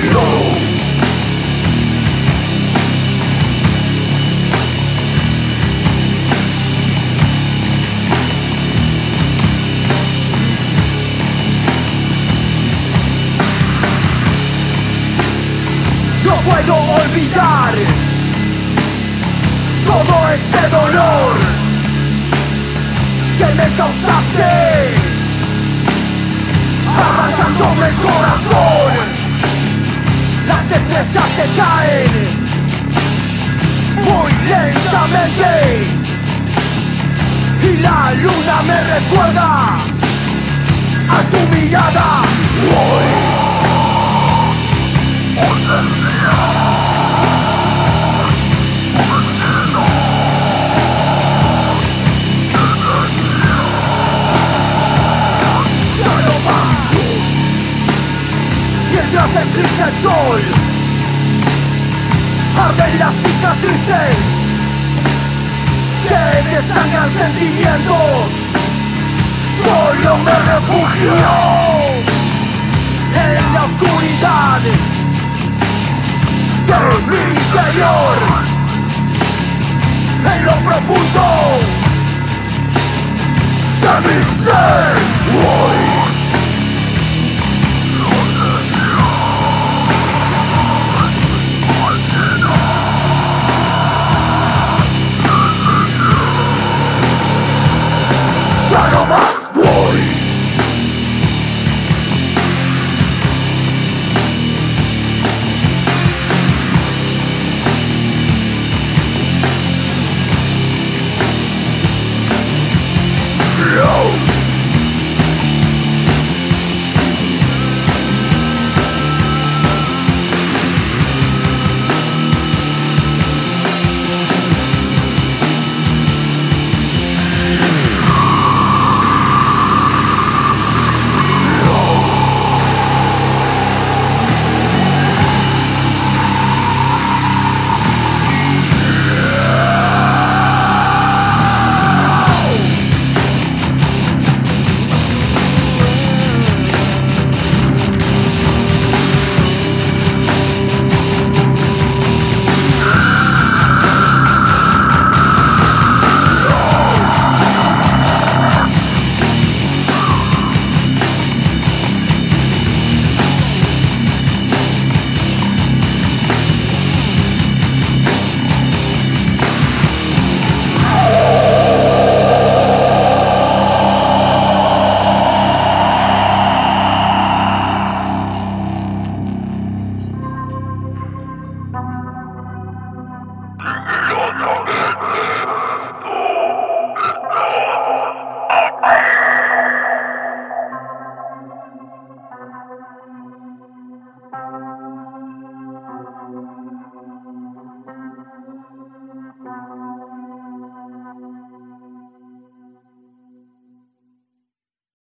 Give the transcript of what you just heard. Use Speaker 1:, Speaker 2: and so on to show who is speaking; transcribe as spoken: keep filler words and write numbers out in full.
Speaker 1: contigo. No puedo olvidar todo ese dolor que me causaste, arrancándome el corazón. Las estrellas se caen muy lentamente y la luna me recuerda a tu mirada. Hoy mientras eclipsa el sol, arden las cicatrices que desangran sentimientos. Solo me refugio en la oscuridad de mi interior, en lo profundo de mi ser. Hoy